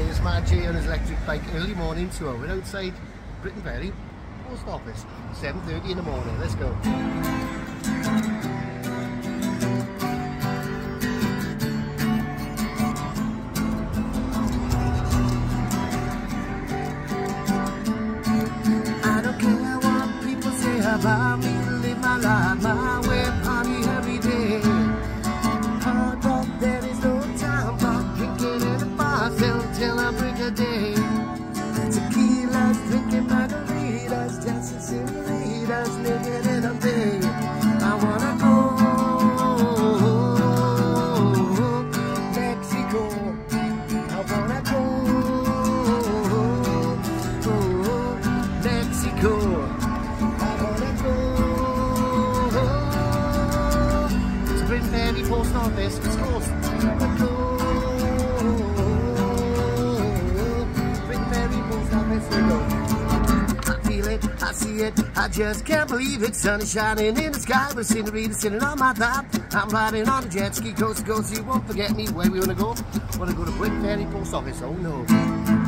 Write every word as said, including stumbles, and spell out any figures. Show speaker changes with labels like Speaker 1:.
Speaker 1: There's Matt J on his electric bike, early morning tour. We're outside Briton Ferry post office, seven thirty in the morning. Let's go. I don't care what people say about me, live my life my way, party every day. Hard rock, there is no time for drinking in the bar till I break a day. Tequila's, drinking margaritas, dancing senoritas, living in a day. I wanna go Mexico. I wanna go Mexico. I wanna go to Briton Ferry post office, West Coast. I feel it, I see it, I just can't believe it. Sun is shining in the sky with scenery sitting on my thigh. I'm riding on a jet ski coast to coast. You won't forget me. Where we wanna go? Wanna go to Briton Ferry post office. Oh no.